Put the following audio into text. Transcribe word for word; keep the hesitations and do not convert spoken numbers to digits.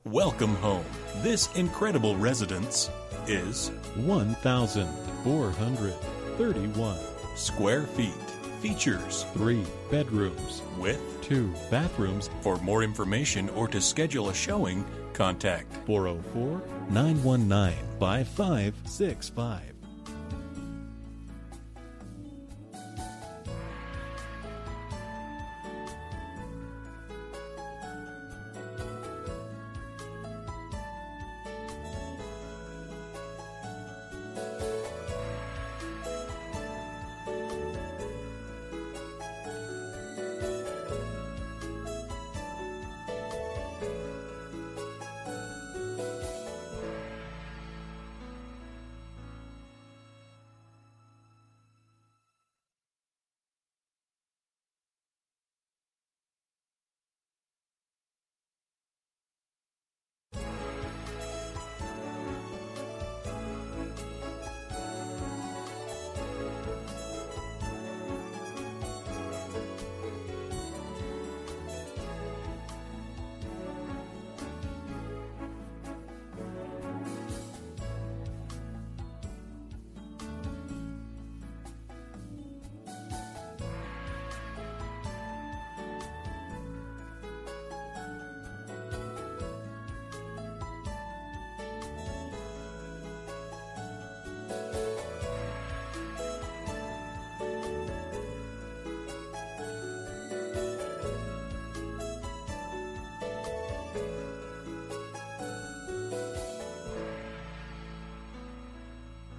Welcome home. This incredible residence is one thousand four hundred thirty-one square feet. Features three bedrooms with two bathrooms. For more information or to schedule a showing, contact four oh four, nine one nine, five five six five.